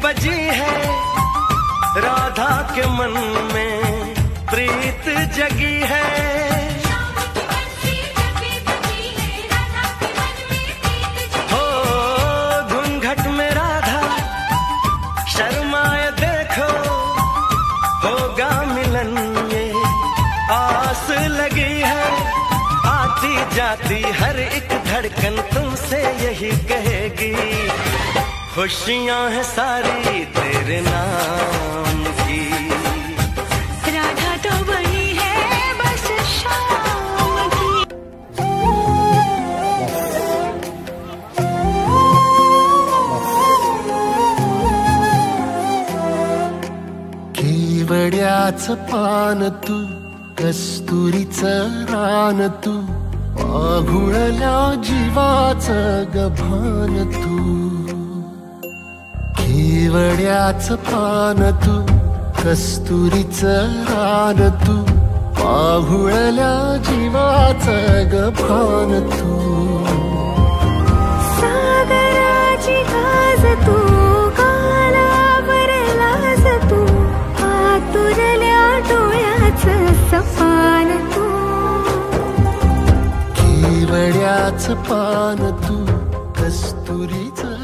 बजी है, राधा के मन में प्रीत जगी है। हो घूंघट में राधा शर्माए देखो, होगा मिलन ये आस लगी है। आती जाती हर एक धड़कन तुमसे यही कहेगी, खुशियां हैं सारी तेरे नाम की। राधा तो बनी है बस शाम की। केवड्याचं पान तू, कस्तुरीचं रान तू, पाघुळल्या जीवाचं गभान तू। केवड्याचं पान तू, कस्तुरीचं रान तू, पाघुळल्या जीवाचं गभान तू। सागराची गाज तू, कालावर लाज तू, आतुरल्या डोळ्याचं सपान तू। केवड्याचं पान तू, कस्तुरीचं